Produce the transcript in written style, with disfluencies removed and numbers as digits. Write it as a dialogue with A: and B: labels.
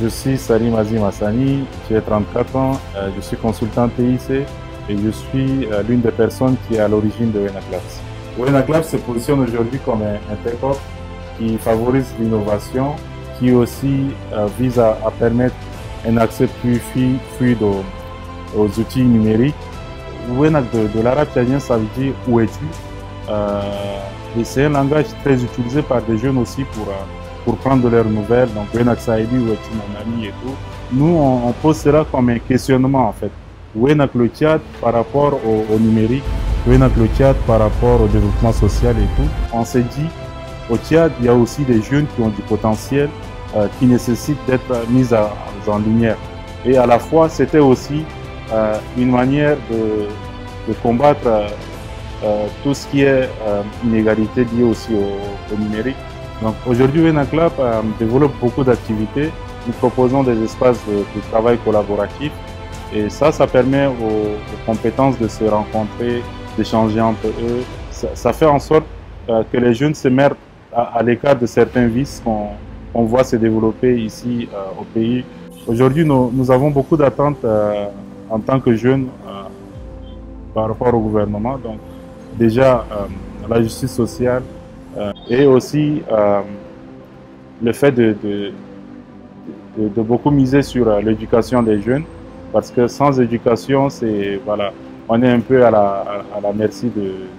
A: Je suis Salim Azim Hassani, j'ai 34 ans, je suis consultant TIC et je suis l'une des personnes qui est à l'origine de Wena Clubs. Wena Clubs se positionne aujourd'hui comme un tech-hub qui favorise l'innovation, qui aussi vise à permettre un accès plus fluide aux outils numériques. Wena de l'arabe tchadien, ça veut dire où es-tu? Et c'est un langage très utilisé par des jeunes aussi pour prendre de leurs nouvelles. Donc, Wenak Saïdi, où es-tu mon ami et tout. Nous, on pose cela comme un questionnement en fait. Wenak le Tchad par rapport au numérique, Wenak le Tchad par rapport au développement social et tout. On s'est dit, au Tchad, il y a aussi des jeunes qui ont du potentiel, qui nécessitent d'être mis en lumière. Et à la fois, c'était aussi une manière de combattre tout ce qui est inégalité liée aussi au numérique. Donc aujourd'hui, Wena Club développe beaucoup d'activités. Nous proposons des espaces de travail collaboratif et ça permet aux compétences de se rencontrer, d'échanger entre eux. Ça fait en sorte que les jeunes se mettent à l'écart de certains vices qu'on voit se développer ici au pays. Aujourd'hui, nous avons beaucoup d'attentes en tant que jeunes par rapport au gouvernement. Donc, déjà, la justice sociale et aussi le fait de beaucoup miser sur l'éducation des jeunes, parce que sans éducation, on est un peu à la merci